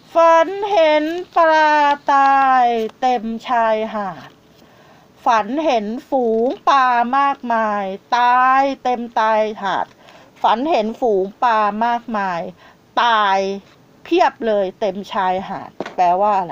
ฝันเห็นปลาตายเต็มชายหาดฝันเห็นฝูงปลามากมายตายเต็มตายหาดฝันเห็นฝูงปลามากมายตายเพียบเลยเต็มชายหาดแปลว่าอะไร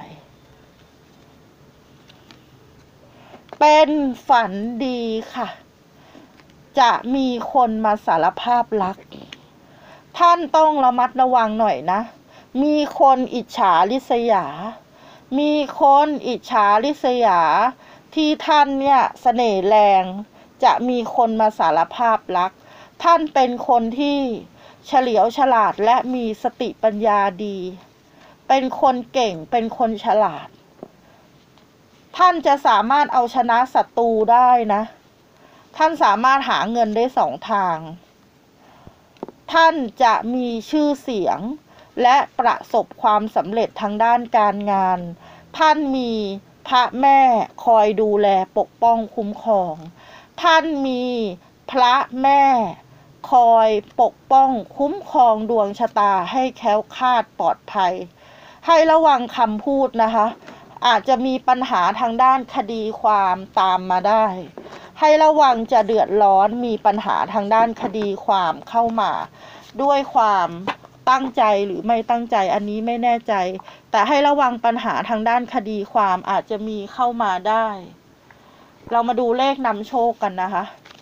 เป็นฝันดีค่ะจะมีคนมาสารภาพรักท่านต้องระมัดระวังหน่อยนะมีคนอิจฉาริษยามีคนอิจฉาริษยาที่ท่านเนี่ยเสน่ห์แรงจะมีคนมาสารภาพรักท่านเป็นคนที่เฉลียวฉลาดและมีสติปัญญาดีเป็นคนเก่งเป็นคนฉลาดท่านจะสามารถเอาชนะศัตรูได้นะท่านสามารถหาเงินได้สองทางท่านจะมีชื่อเสียงและประสบความสำเร็จทางด้านการงานท่านมีพระแม่คอยดูแลปกป้องคุ้มครองท่านมีพระแม่คอยปกป้องคุ้มครองดวงชะตาให้แคล้วคลาดปลอดภัยให้ระวังคำพูดนะคะอาจจะมีปัญหาทางด้านคดีความตามมาได้ให้ระวังจะเดือดร้อนมีปัญหาทางด้านคดีความเข้ามาด้วยความตั้งใจหรือไม่ตั้งใจอันนี้ไม่แน่ใจแต่ให้ระวังปัญหาทางด้านคดีความอาจจะมีเข้ามาได้เรามาดูเลขนำโชคกันนะคะ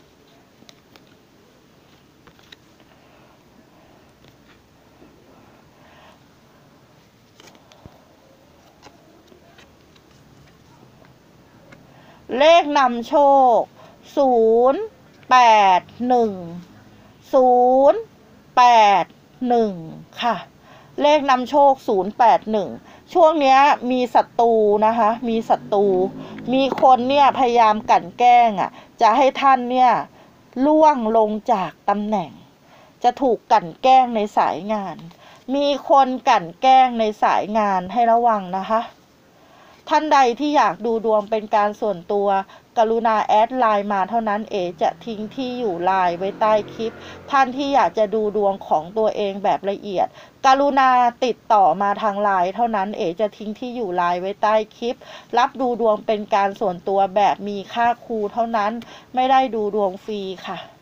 เลขนำโชค081ค่ะเลขนำโชค081ช่วงนี้มีศัตรูนะคะมีศัตรูมีคนเนี่ยพยายามกลั่นแกล้งจะให้ท่านเนี่ยล่วงลงจากตำแหน่งจะถูกกลั่นแกล้งในสายงานมีคนกลั่นแกล้งในสายงานให้ระวังนะคะท่านใดที่อยากดูดวงเป็นการส่วนตัวกรุณาแอดไลน์มาเท่านั้นเอ๋จะทิ้งที่อยู่ไลน์ไว้ใต้คลิปท่านที่อยากจะดูดวงของตัวเองแบบละเอียดกรุณาติดต่อมาทางไลน์เท่านั้นเอ๋จะทิ้งที่อยู่ไลน์ไว้ใต้คลิปรับดูดวงเป็นการส่วนตัวแบบมีค่าครูเท่านั้นไม่ได้ดูดวงฟรีค่ะ